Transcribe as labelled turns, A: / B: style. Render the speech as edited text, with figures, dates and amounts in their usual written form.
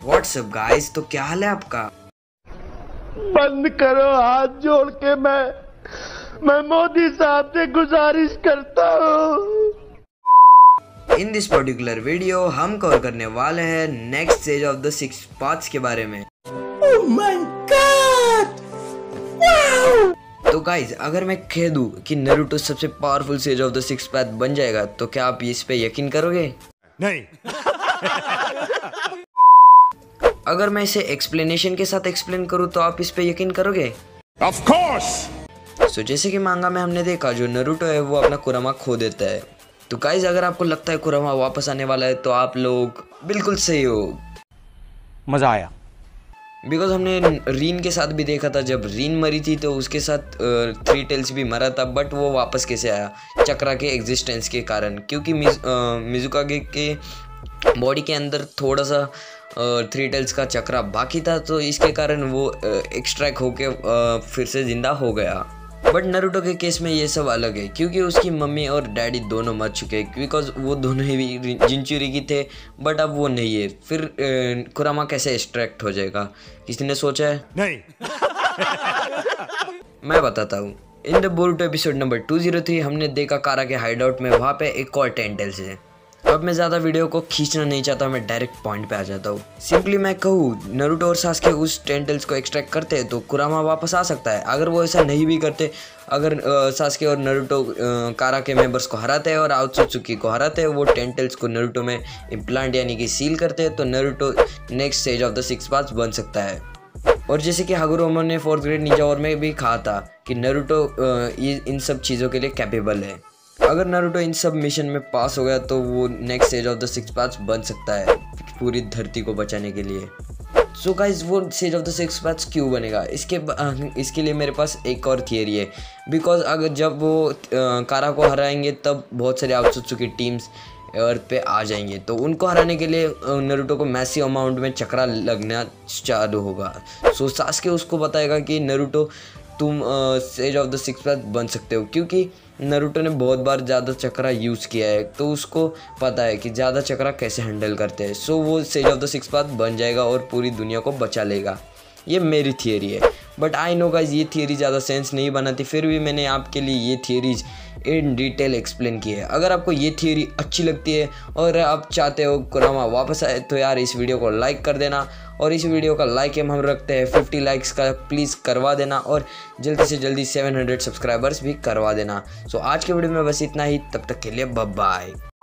A: WhatsApp guys, तो क्या हाल है आपका?
B: बंद करो हाथ जोड़ के मैं मोदी साहब से गुजारिश करता हूँ।
A: इन दिस पर्टिकुलर वीडियो हम कवर करने वाले हैं next stage of the 6 paths के बारे में।
B: Oh my God! वाओ!
A: तो गाइज, अगर मैं कह दूं कि नारुतो सबसे powerful stage of the 6 path बन जाएगा तो क्या आप इस पे यकीन करोगे?
B: नहीं।
A: अगर मैं इसे एक्सप्लेनेशन के साथ एक्सप्लेन करूं तो आप इस पे यकीन करोगे?
B: Of course.
A: सो जैसे कि मांगा में हमने देखा, जो नारुतो है वो अपना कुरामा खो देता है। तो गाइज, अगर आपको लगता है कुरामा वापस आने वाला है तो आप लोग बिल्कुल सही हो।
C: मजा आया।
A: बिकॉज हमने रीन के साथ भी देखा था, जब रीन मरी थी तो उसके साथ थ्री टेल्स भी मरा था, बट वो वापस कैसे आया? चक्रा के एग्जिस्टेंस के कारण, क्योंकि मिजुकागे के बॉडी के अंदर थोड़ा सा थ्री टेल्स का चक्रा बाकी था, तो इसके कारण वो एक्सट्रैक्ट होके फिर से ज़िंदा हो गया। बट नारुतो के केस में ये सब अलग है, क्योंकि उसकी मम्मी और डैडी दोनों मर चुके हैं, बिकॉज वो दोनों ही जिंचुरिगी थे, बट अब वो नहीं है। फिर कुरामा कैसे एक्सट्रैक्ट हो जाएगा? किसी ने सोचा है?
B: नहीं।
A: मैं बताता हूँ। In the Boruto episode number 203 हमने देखा कारा के हाइड आउट में, वहाँ पे एक और 10 टेल्स है। अब मैं ज़्यादा वीडियो को खींचना नहीं चाहता, मैं डायरेक्ट पॉइंट पे आ जाता हूँ। सिंपली मैं कहूँ, नारुतो और सास्के उस 10 टेल्स को एक्सट्रैक्ट करते हैं तो कुरामा वापस आ सकता है। अगर वो ऐसा नहीं भी करते, अगर सास्के और नारुतो कारा के मेंबर्स को हराते हैं और आत्सुत्सुकी को हराते हैं, वो 10 टेल्स को नारुतो में इम्प्लांट यानी कि सील करते हैं, तो Naruto next stage of the 6 paths बन सकता है। और जैसे कि हागुरोमो ने 4th ग्रेड निंजा वॉर में भी कहा था कि नारुतो इन सब चीज़ों के लिए कैपेबल है। अगर नारुतो इन सब मिशन में पास हो गया तो वो next stage of the 6 paths बन सकता है पूरी धरती को बचाने के लिए। सो गाइज, वो स्टेज ऑफ द 6 पाथ्स क्यों बनेगा? इसके लिए मेरे पास एक और थियरी है। बिकॉज अगर जब वो कारा को हराएंगे तब बहुत सारे आत्सुत्सुकी टीम्स अर्थ पे आ जाएंगे, तो उनको हराने के लिए नारुतो को मैसिव अमाउंट में चक्रा लगना चालू होगा। सो सास्के उसको बताएगा कि नारुतो, तुम स्टेज ऑफ द 6 पाथ बन सकते हो, क्योंकि नारुतो ने बहुत बार ज़्यादा चक्रा यूज़ किया है, तो उसको पता है कि ज़्यादा चक्रा कैसे हैंडल करते हैं। सो वो स्टेज ऑफ द 6 पाथ बन जाएगा और पूरी दुनिया को बचा लेगा। ये मेरी थियरी है, बट आई नो गाइज, ये थियरी ज़्यादा सेंस नहीं बनाती, फिर भी मैंने आपके लिए ये थियरीज इन डिटेल एक्सप्लेन की है। अगर आपको ये थियरी अच्छी लगती है और आप चाहते हो कुरामा वापस आए, तो यार इस वीडियो को लाइक कर देना, और इस वीडियो का लाइक हम रखते हैं 50 लाइक्स का, प्लीज़ करवा देना, और जल्दी से जल्दी 700 सब्सक्राइबर्स भी करवा देना। सो आज के वीडियो में बस इतना ही, तब तक के लिए बाय बाय।